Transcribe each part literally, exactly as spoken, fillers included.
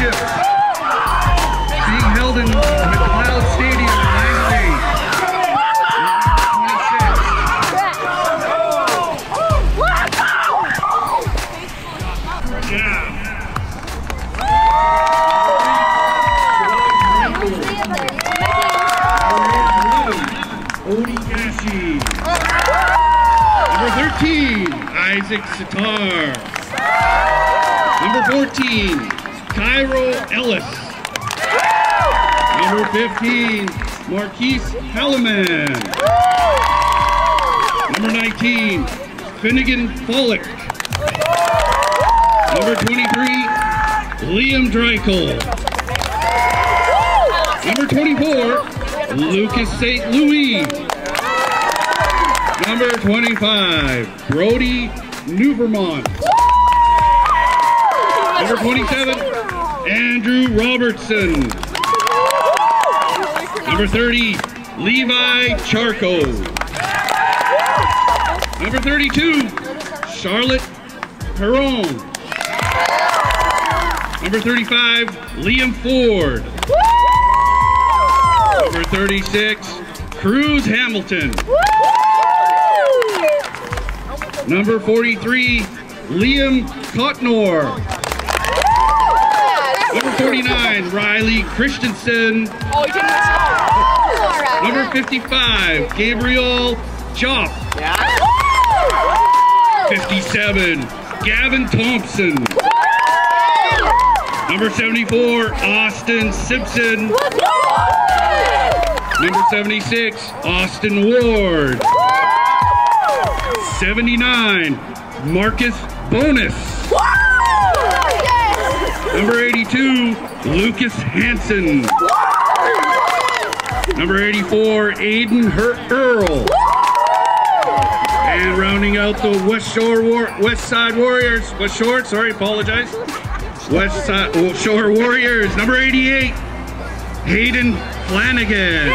Championships being held in McLeod Stadium in Langley. Number thirteen, Isaac Sitar. Number fourteen, Cairo Ellis. Number fifteen, Marquise Halliman. Number nineteen, Finnegan Follick. Number twenty-three, Liam Dreichel. Number twenty-four, Lucas Saint Louis. Number twenty-five, Brody Newvermont. Number twenty-seven, Andrew Robertson. Number thirty, Levi Charco. Number thirty-two, Charlotte Perron. Number thirty-five, Liam Ford. Number thirty-six, Cruz Hamilton. Number forty-three, Liam Cotnor. Number forty-nine, Riley Christensen. Number fifty-five, Gabriel Jopp. fifty-seven, Gavin Thompson. Number seventy-four, Austin Simpson. Number seventy-six, Austin Ward. seventy-nine, Marcus Bonus. Number eighty-two, Lucas Hansen. Number eighty-four, Aiden Her Earl. And rounding out the West Shore War West Side Warriors, West Shore, sorry, apologize. West Side Shore Warriors, number eighty-eight, Hayden Flanagan.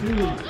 two.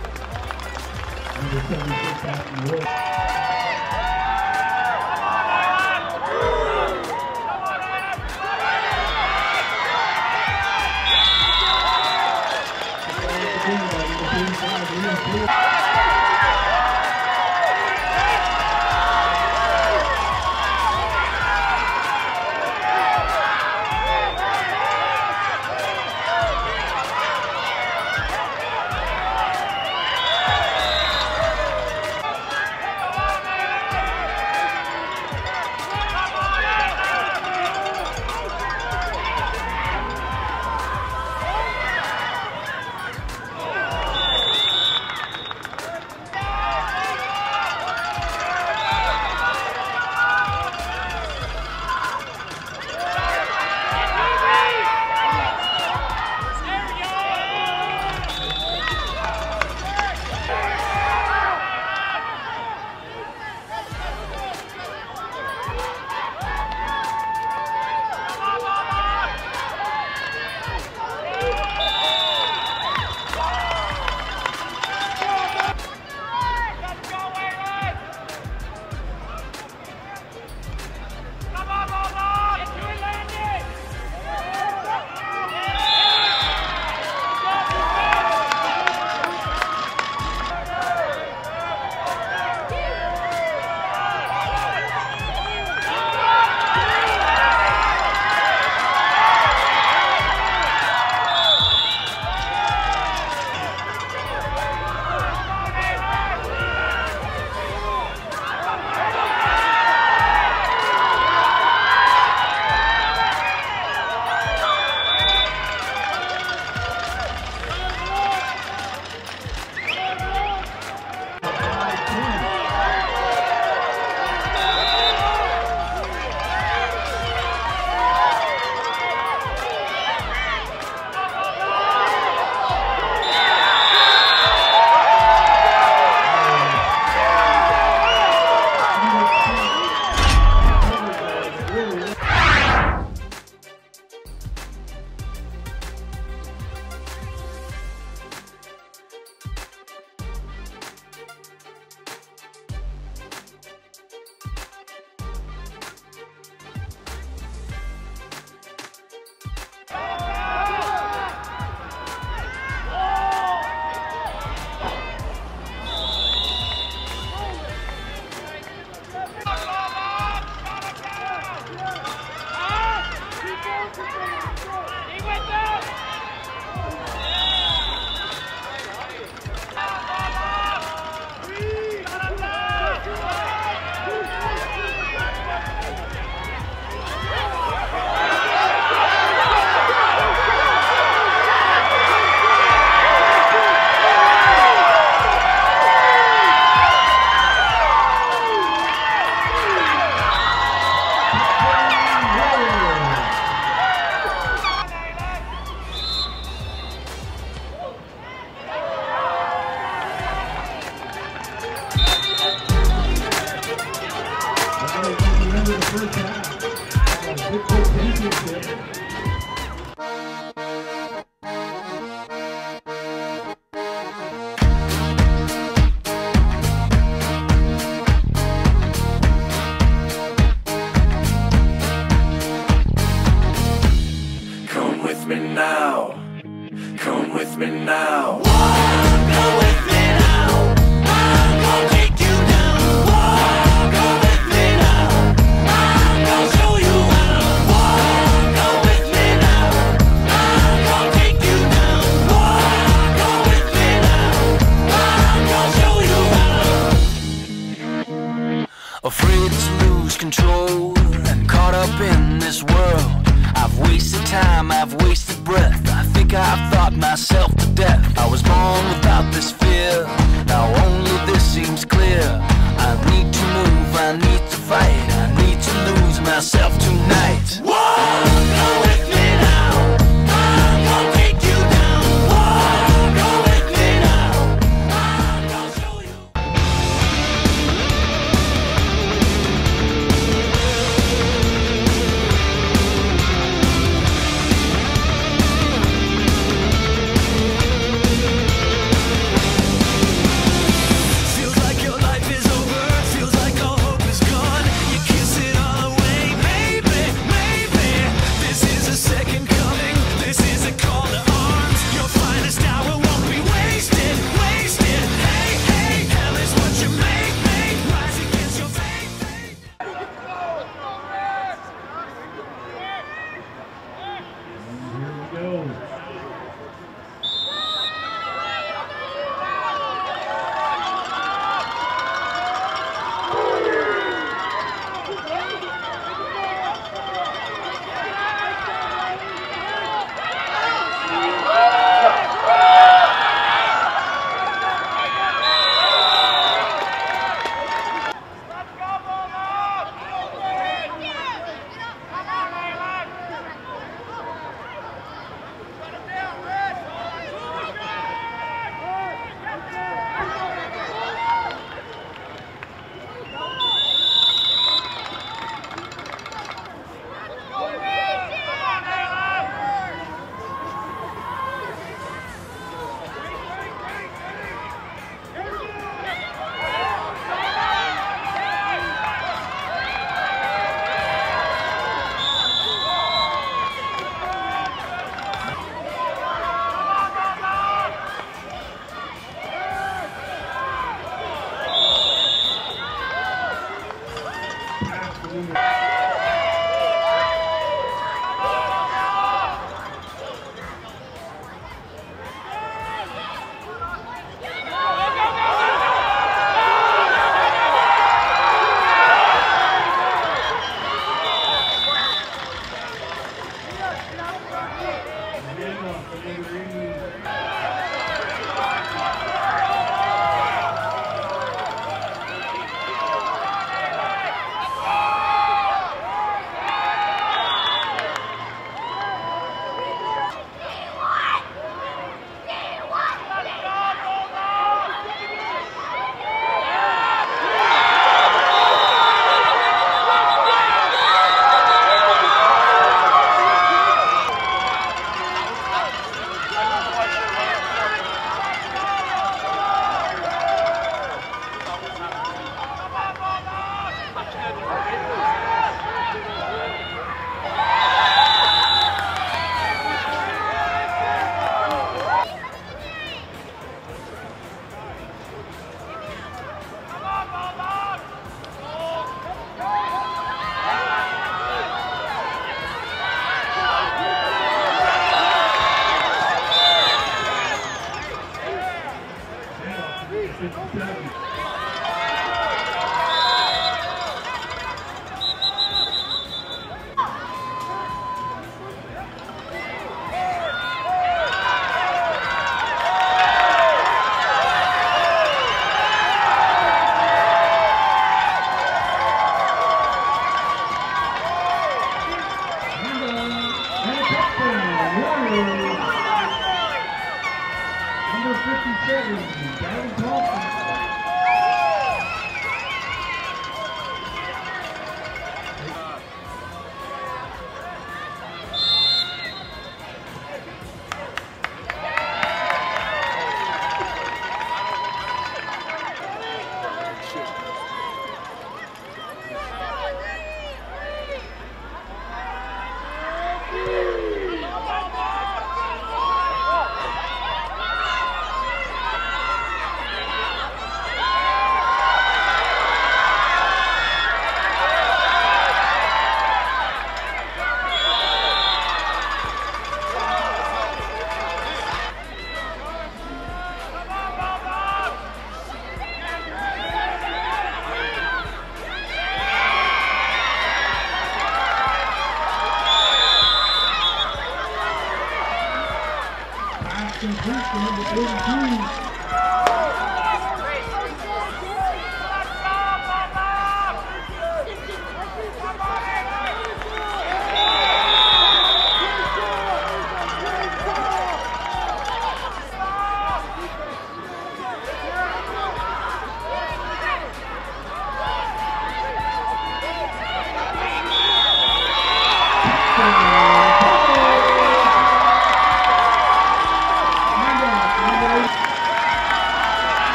Number seventy-six, Aston Wood.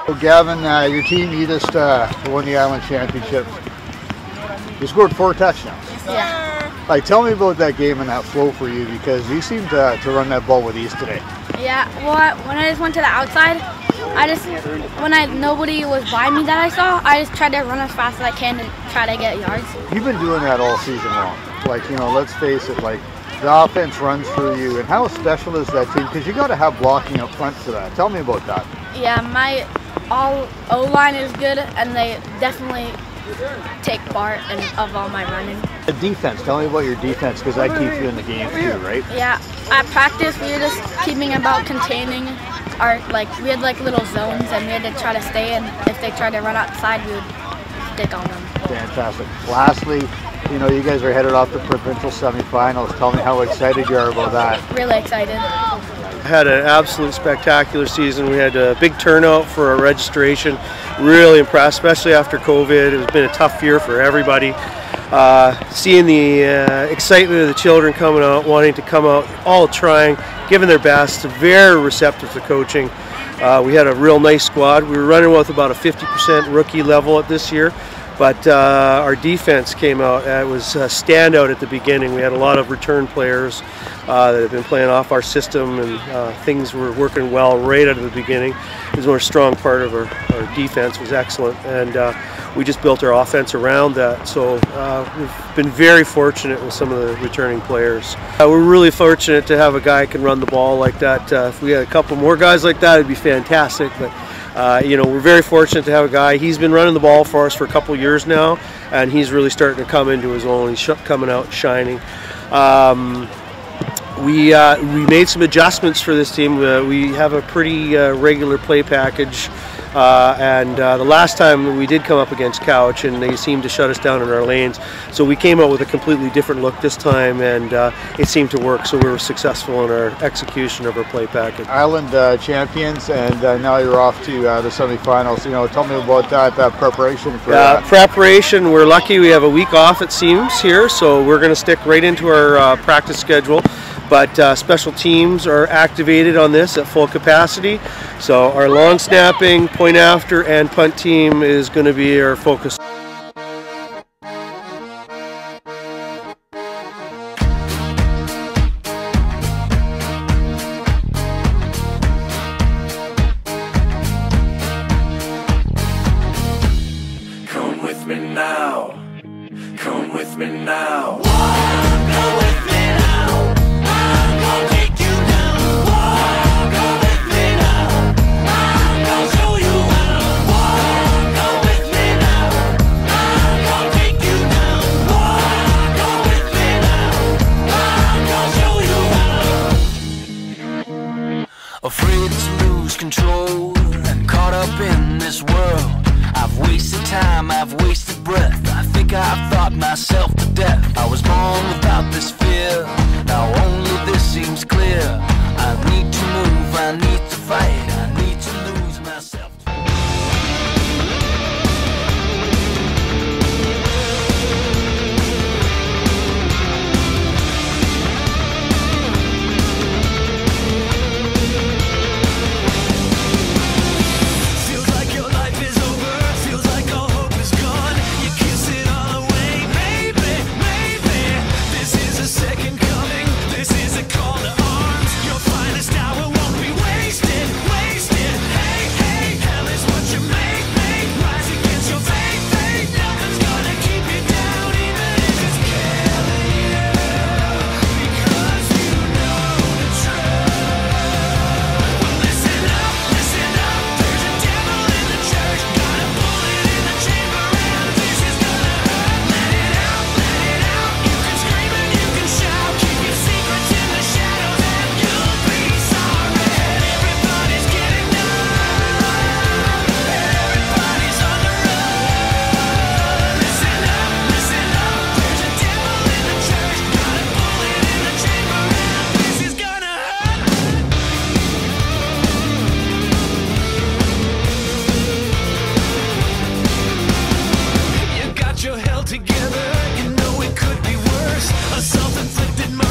So Gavin, uh, your team, you just uh, won the Island Championship. You scored four touchdowns. Yeah. Like, tell me about that game and that flow for you, because you seemed to, to run that ball with ease today. Yeah, well, I, when I just went to the outside, I just, when I nobody was by me that I saw, I just tried to run as fast as I can and try to get yards. You've been doing that all season long. Like, you know, let's face it, like, the offense runs through you. And how special is that team? Because you got to have blocking up front for that. Tell me about that. Yeah, my all O-line is good, and they definitely take part in, of all my running. The defense, tell me about your defense, because that keeps you in the game too, right? Yeah, at practice we were just keeping about containing our, like, we had like little zones, and we had to try to stay, and if they tried to run outside, we would stick on them. Fantastic. Lastly, you know, you guys are headed off to provincial semifinals. Tell me how excited you are about that. Really excited. Had an absolute spectacular season. We had a big turnout for our registration. Really impressed, especially after COVID. It's been a tough year for everybody. Uh, seeing the uh, excitement of the children coming out, wanting to come out, all trying, giving their best, very receptive to coaching. Uh, we had a real nice squad. We were running with about a fifty percent rookie level at this year. But uh, our defense came out. It was a standout at the beginning. We had a lot of return players uh, that have been playing off our system, and uh, things were working well right out of the beginning. It was a strong part of our, our defense, was excellent, and uh, we just built our offense around that. So uh, we've been very fortunate with some of the returning players. Uh, we're really fortunate to have a guy who can run the ball like that. Uh, if we had a couple more guys like that, it'd be fantastic. But Uh, you know, we're very fortunate to have a guy. He's been running the ball for us for a couple years now, and he's really starting to come into his own. He's sh coming out shining. Um, we uh, we made some adjustments for this team. Uh, we have a pretty uh, regular play package, uh, and uh, the last time we did come up against Cowichan, they seemed to shut us down in our lanes. So we came out with a completely different look this time, and uh, it seemed to work. So we were successful in our execution of our play package. Island uh, champions, and uh, now you're off to uh, the semifinals. You know, tell me about that, that preparation for uh, that. Preparation, we're lucky we have a week off, it seems, here, so we're going to stick right into our uh, practice schedule. But uh, special teams are activated on this at full capacity. So our long snapping, point after, and punt team is going to be our focus. Come with me now. Come with me now. Come with me now. I'm gonna take you down. Come with me now. I'm gonna show you how. Come with me now. I'm gonna take you down. Come with me now. I'm gonna show you how. Afraid to lose control and caught up in this world. I've wasted time, I've wasted breath. I think I've thought myself to death. I was born without this fear. Now only this seems clear. I need to move, I need to fight, I need to lose myself. Together, you know it could be worse. A self-inflicted